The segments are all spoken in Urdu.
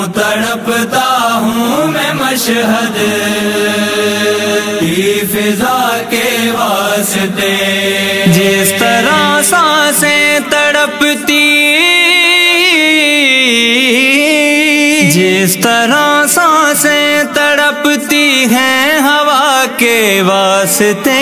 تڑپتا ہوں میں مشہد کی فضا کے واسطے، جس طرح سانسیں تڑپتی، جس طرح سانسیں تڑپتی ہیں ہوا کے واسطے،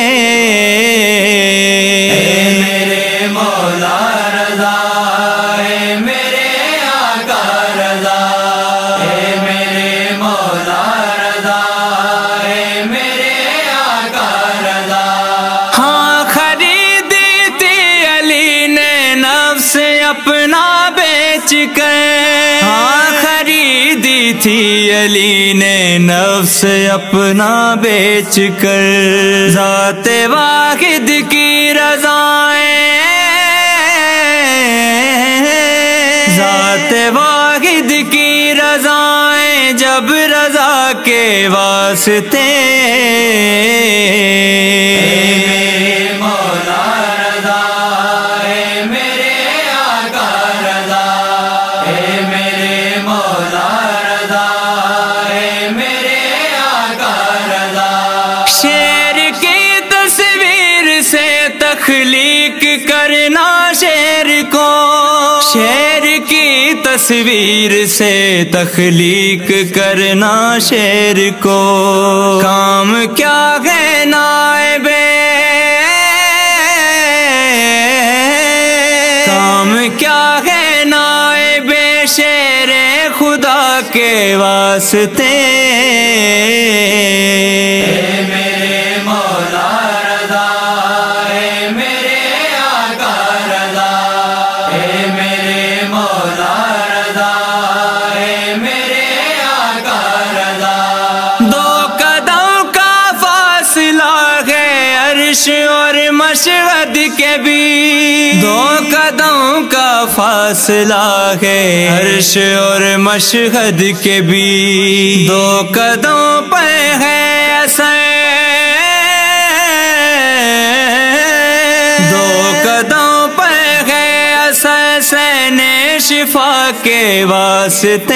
اے میرے مولا رضا، اے میرے آقا رضا، اے میرے مولا رضا، اے میرے آقا رضا۔ ہاں خریدی تھی علی نے نفس اپنا بیچ کر، ہاں خریدی تھی علی نے نفس اپنا بیچ کر، ذات واحد کی رضائیں، ذات واحد کی رضائیں جب رضا کے واسطے، میرے مولا رضا، اے میرے آقا رضا، اے میرے مولا رضا، اے میرے آقا رضا۔ شیر کی تصویر سے تخلیق کرنا شیر کو، شیر کی تصویر سے تخلیق کرنا شیر کو، کام کیا ہے نائب، کام کیا ہے نائب شیر خدا کے واسطے، اے میرے مولا رضا، اے میرے آقا رضا، اے میرے مولا رضا، اے میرے آقا رضا۔ دو قدم کا فاصلہ ہے عرش اور مشہد کے بیچ، دو قدم کا فاصلہ ہے عرش اور مشہد کے بیچ، دو قدم پہ ہے اثر، دو قدم پہ ہے اثر سین شفا کے واسطے،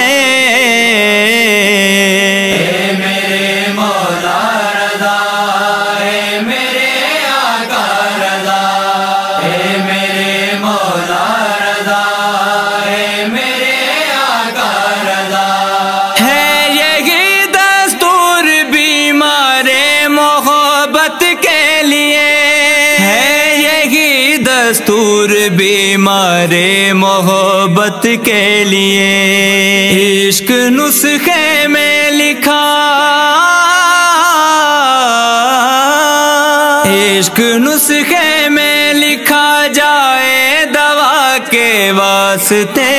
اے میرے مولا رضا، اے میرے آقا رضا، اے میرے مولا رضا، اے میرے آقا رضا۔ ہے یہی دستور بیمار محبت کے لیے، ہے یہی دستور بیمار محبت کے لیے، عشق نسخے میں لکھا، عشق نسخے میں لکھا جائے دوا کے واسطے،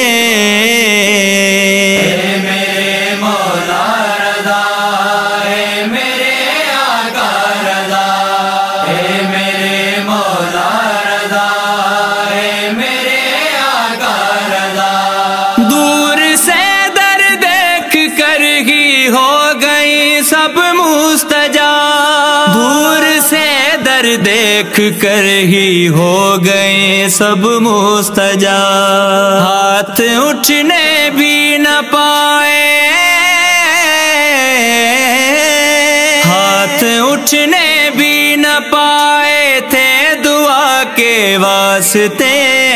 اے میرے مولا رضا، اے میرے آقا رضا، اے میرے مولا رضا، اے میرے آقا رضا۔ دور سے در دیکھ کر ہی ہو گئی سب مستجاب، دور سے در دیکھ کر ہی ہو گئے سب مستجاب، ہاتھ اٹھنے بھی نہ پائے، ہاتھ اٹھنے بھی نہ پائے تھے دعا کے واسطے،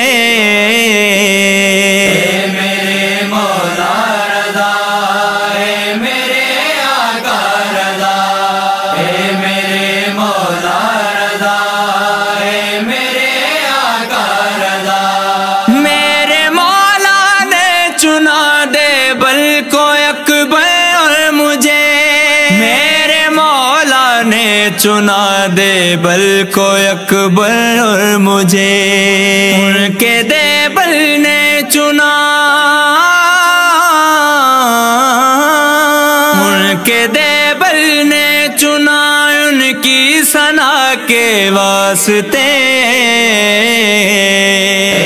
اے میرے مولا رضا، اے میرے آقا رضا، اے میرے مولا رضا، اے میرے آقا رضا۔ میرے مولا نے چنا دے بل کو اکبر اور مجھے، میرے مولا نے چنا دے بل کو اکبر اور مجھے، ان کے دے بل نے چنا، ان کے دے بل نے چنا ان کی ثنا کے واسطے،